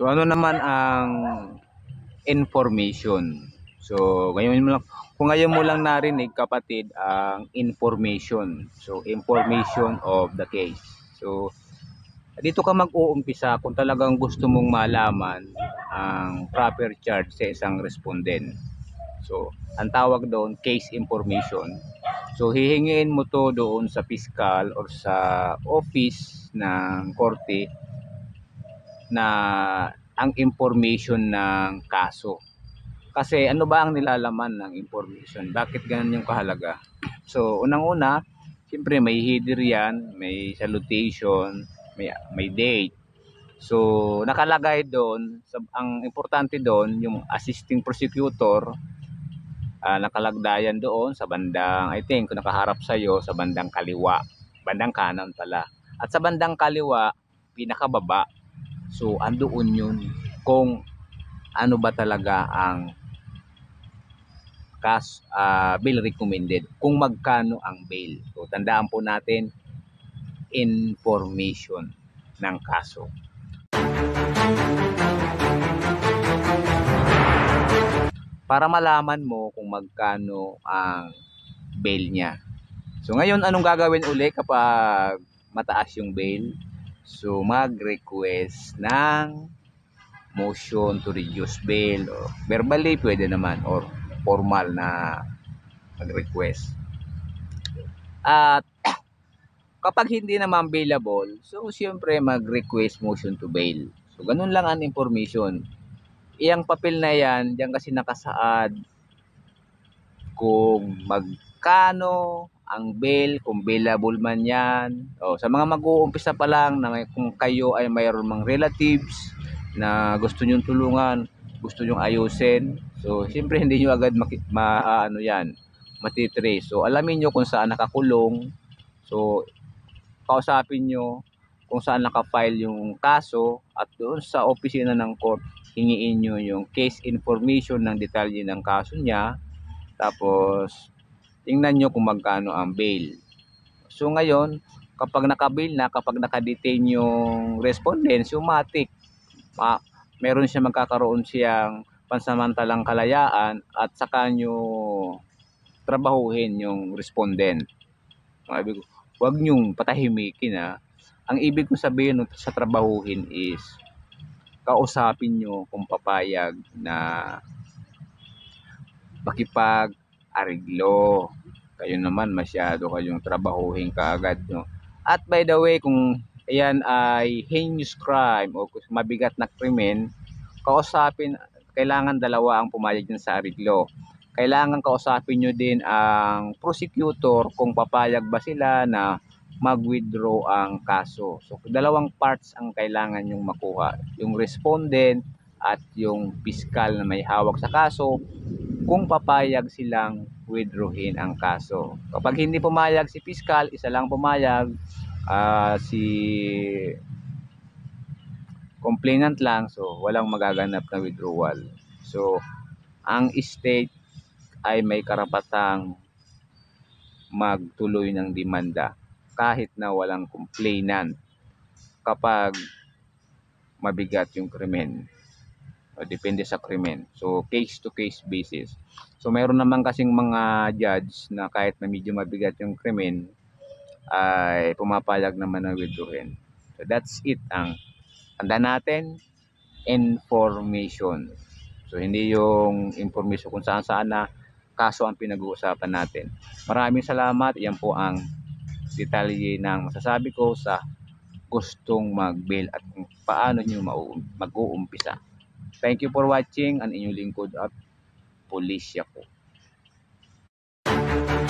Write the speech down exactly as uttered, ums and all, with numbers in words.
So ano naman ang information? So ngayon mo lang, kung ngayon mo lang narinig kapatid ang information. So information of the case. So dito ka mag-uumpisa kung talagang gusto mong malaman ang proper charge sa isang respondent. So ang tawag doon case information. So hihingiin mo to doon sa piskal or sa office ng korte na ang information ng kaso. Kasi ano ba ang nilalaman ng information? Bakit ganun yung kahalaga? So unang-una, siyempre may header yan, may salutation, may, may date. So nakalagay doon, ang importante doon, yung assisting prosecutor, uh, nakalagdayan doon sa bandang, I think, kung nakaharap sa'yo, sa bandang kaliwa, bandang kanan pala. At sa bandang kaliwa, pinakababa. So andoon yun kung ano ba talaga ang cash uh, bail recommended, kung magkano ang bail. So tandaan po natin, information ng kaso. Para malaman mo kung magkano ang bail niya. So ngayon, anong gagawin uli kapag mataas yung bail? So mag-request ng motion to reduce bail, o verbally pwede naman, or formal na mag-request. At kapag hindi naman bailable, so siyempre mag-request motion to bail. So ganun lang ang information. Iyang papel na yan, diyan kasi nakasaad kung magkano ang bail, kung bailable man yan. O, sa mga mag-uumpisa pa lang, na may, kung kayo ay mayroon mang relatives na gusto nyong tulungan, gusto nyong ayusin, so siyempre hindi nyo agad ma, ma ano yan, matitrace. So alamin nyo kung saan nakakulong, so kausapin nyo kung saan nakafile yung kaso, at doon sa opisina ng court, hingiin nyo yung case information ng detalye ng kaso niya, tapos tingnan nyo kung magkano ang bail. So ngayon, kapag naka-bail na, kapag naka-detain yung respondent, sumatik, ma meron siya magkakaroon siyang pansamantalang kalayaan, at saka nyo trabahuhin yung respondent. Huwag nyong patahimikin, ha. Ang ibig kong sabihin sa trabahuhin is kausapin nyo kung papayag na makipag-ariglo. Kayo naman masyado kayong trabahuhin kaagad, no? At by the way, kung ayan ay heinous crime o mabigat na krimen, kausapin, kailangan dalawa ang pumayag din sa ariglo. Kailangan kausapin nyo din ang prosecutor kung papayag ba sila na mag-withdraw ang kaso. So dalawang parts ang kailangan yung makuha, yung respondent at yung piskal na may hawak sa kaso, kung papayag silang withdrawin ang kaso. Kapag hindi pumayag si piskal, isa lang pumayag, uh, si complainant lang, so walang magaganap na withdrawal. So ang state ay may karapatang magtuloy ng demanda kahit na walang complainant kapag mabigat yung krimen, o depende sa krimen. So case to case basis. So mayroon naman kasing mga judge na kahit na medyo mabigat yung krimen ay pumapayag naman ng withdrawin. So that's it. Ang tanda natin, information. So hindi yung information kung saan saan na kaso ang pinag-uusapan natin. Maraming salamat. Yan po ang detalye ng masasabi ko sa gustong mag-bail at kung paano nyo mag-uumpisa. Thank you for watching. Ang inyong lingkod at Pulisya ko.